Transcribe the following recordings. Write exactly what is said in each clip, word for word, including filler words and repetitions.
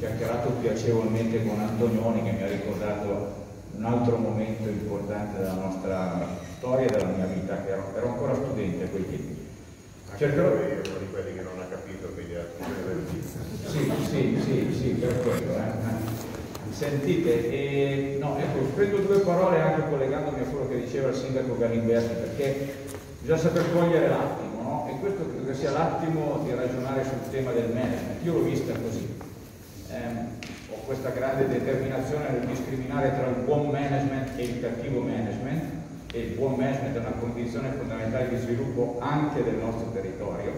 chiacchierato piacevolmente con Antonioni, che mi ha ricordato un altro momento importante della nostra storia e della mia vita, che ero, ero ancora studente a quei tempi. Cercherò io uno di quelli che non ha capito, quindi ha sì, sì, sì, sì, per quello. Eh. Sentite, eh, no, ecco, prendo due parole anche collegandomi a quello che diceva il sindaco Galimberti, perché bisogna saper cogliere l'attimo, no? E questo credo che sia l'attimo di ragionare sul tema del management. Io l'ho vista così. Eh, ho questa grande determinazione nel discriminare tra il buon management e il cattivo management, e il buon management è una condizione fondamentale di sviluppo anche del nostro territorio,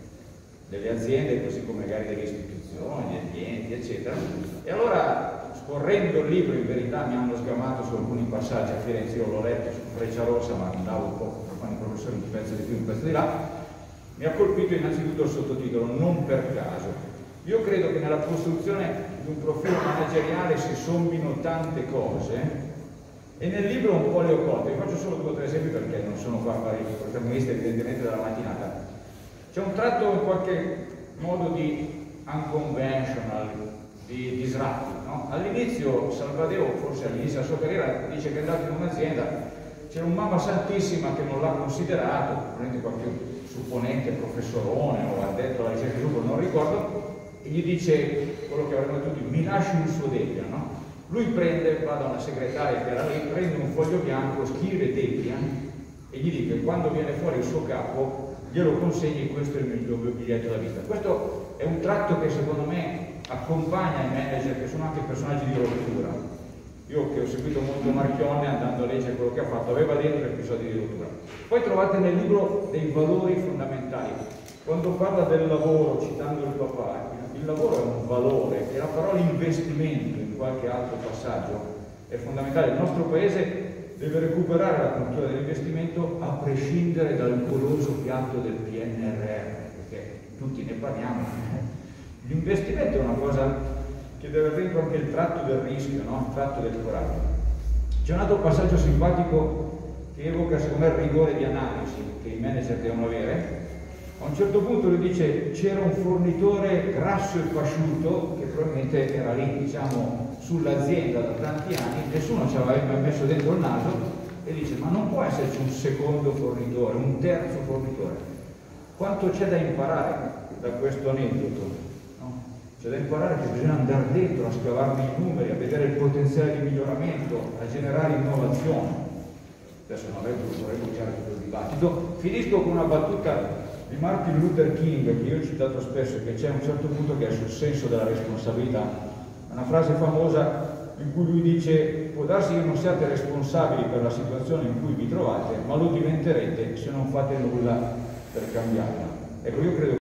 delle aziende, così come magari delle istituzioni, degli enti, eccetera. E allora, scorrendo il libro, in verità mi hanno sgamato su alcuni passaggi a Firenze, io l'ho letto su Frecciarossa, ma andavo un po' per fare il professore, un pezzo di più, un pezzo di là. Mi ha colpito innanzitutto il sottotitolo, non per caso. Io credo che nella costruzione di un profilo manageriale si sommino tante cose, e nel libro un po' le ho colte. Vi faccio solo due o tre esempi perché non sono qua a fare il protagonista evidentemente della mattinata. C'è un tratto in qualche modo di unconventional, di disruptive, no? All'inizio Salvadeo, forse all'inizio della sua carriera, dice che è andato in un'azienda, c'era un mamma santissima che non l'ha considerato, probabilmente qualche supponente, professorone o addetto alla ricerca di sviluppo, non ricordo, e gli dice quello che avrebbero tutti, mi lasci il suo Debian, no? Lui prende, va da una segretaria che era lì, prende un foglio bianco, scrive Debian e gli dice quando viene fuori il suo capo glielo consegni, questo è il mio biglietto da visita. Questo è un tratto che secondo me accompagna i manager che sono anche personaggi di rottura. Io che ho seguito molto Marchionne, andando a leggere quello che ha fatto, aveva dentro episodi di rottura. Poi trovate nel libro dei valori fondamentali. Quando parla del lavoro, citando il papà, il lavoro è un valore e la parola investimento in qualche altro passaggio è fondamentale. Il nostro paese deve recuperare la cultura dell'investimento a prescindere dal goloso piatto del P N R R, perché tutti ne parliamo. L'investimento è una cosa che deve avere dentro anche il tratto del rischio, no? Il tratto del coraggio. C'è un altro passaggio simpatico che evoca secondo me il rigore di analisi che i manager devono avere. A un certo punto lui dice c'era un fornitore grasso e pasciuto che probabilmente era lì, diciamo, sull'azienda da tanti anni, nessuno ci aveva mai messo dentro il naso, e dice ma non può esserci un secondo fornitore, un terzo fornitore. Quanto c'è da imparare da questo aneddoto? No? C'è da imparare che bisogna andare dentro a scavarne i numeri, a vedere il potenziale di miglioramento, a generare innovazione. Adesso non avrei voluto rinunciare a tutto il dibattito. Finisco con una battuta di Martin Luther King, che io ho citato spesso, che c'è un certo punto che è sul senso della responsabilità. Una frase famosa in cui lui dice può darsi che non siate responsabili per la situazione in cui vi trovate, ma lo diventerete se non fate nulla per cambiarla. Ecco, io credo